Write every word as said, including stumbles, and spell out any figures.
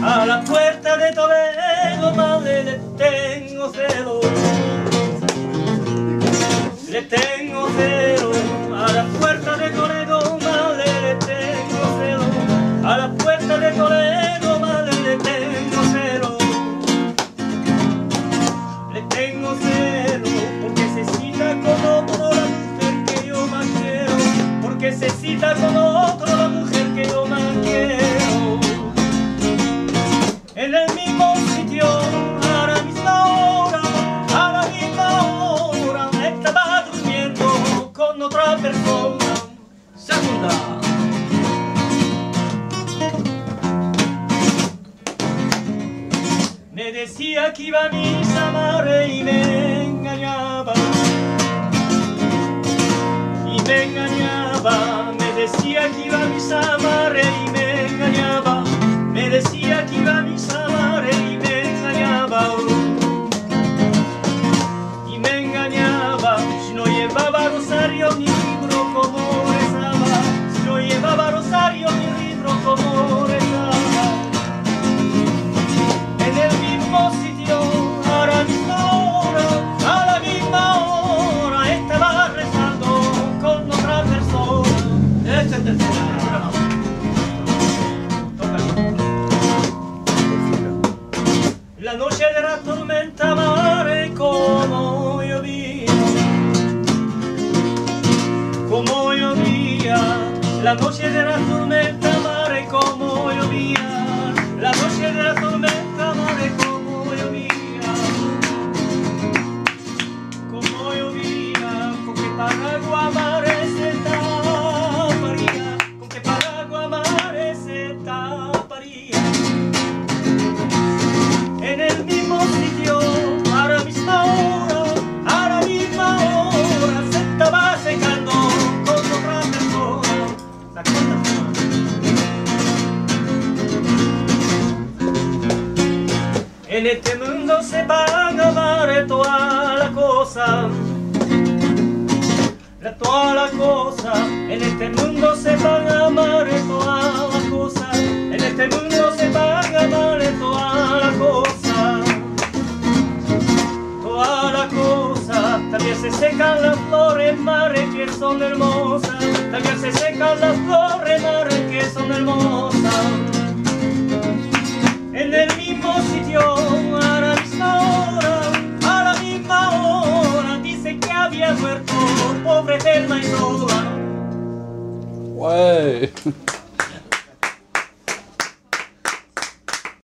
A la puerta de Toledo, madre, le tengo celo. Le tengo celo. A la puerta de Toledo, madre, le tengo celo. A la puerta de Toledo, madre, le tengo celo. Le tengo celo porque se cita con otro la mujer que yo más quiero. Porque se cita con otro la mujer que yo más quiero. En el mismo sitio, a la misma hora, a la misma hora, estaba durmiendo con otra persona. Segunda. Me decía que iba a misa, madre, y me engañaba. Y me engañaba. Me decía que iba a misa, madre, y me engañaba. Me decía que iba a misa, madre, y me engañaba. Y me engañaba. Si no llevaba rosario ni libro como rezaba. Si no llevaba rosario ni libro como rezaba. En el mismo sitio, a la misma hora, a la misma hora, estaba rezando con otra persona. Esta es tercera. La noche de la tormenta, madre, como llovía, como llovía. La noche de la tormenta, madre, como llovía. La noche de la tormenta, madre, como llovía, como llovía. Con que paraguas, madre, se taparía. Con que paraguas, madre, se taparía. En el mismo sitio, a la misma hora, a la misma hora, se estaba secando con otra persona. La cuarta persona. En este mundo se van a amar toda la cosa. Toda la cosa. En este mundo se van a amar toda la cosa. En este mundo se van a amar toda la cosa. Toda la cosa. También se secan las flores, madre, que son hermosas. También se secan las flores, madre, que son hermosas. En el mismo sitio, a la misma hora, a la misma hora, dice que había muerto, pobre Telma y sola. Wey.